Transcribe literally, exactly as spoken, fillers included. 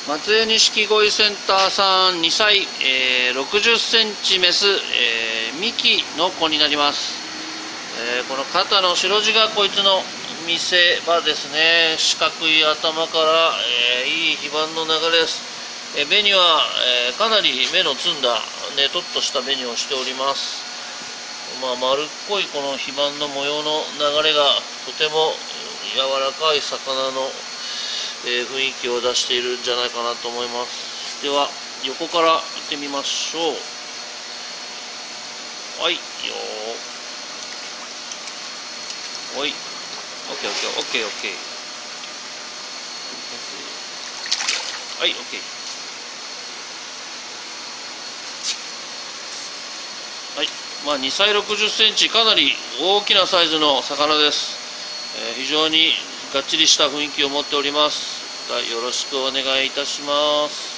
松江錦鯉センターさんにさい、えー、ろくじゅっセンチメス、えー、ミキの子になります。えー、この肩の白地がこいつの見せ場ですね。四角い頭から、えー、いい非番の流れです。えー、紅は、えー、かなり目の澄んだねとっとした紅をしております。まあ、丸っこいこの非番の模様の流れがとても柔らかい魚の、えー、雰囲気を出しているんじゃないかなと思います。では横から行ってみましょう。はいよー。はい、オッケーオッケーオッケーオッケー。はい、オッケー。はい、まあにさいろくじゅっセンチ、かなり大きなサイズの魚です。えー、非常にがっちりした雰囲気を持っております。よろしくお願いいたします。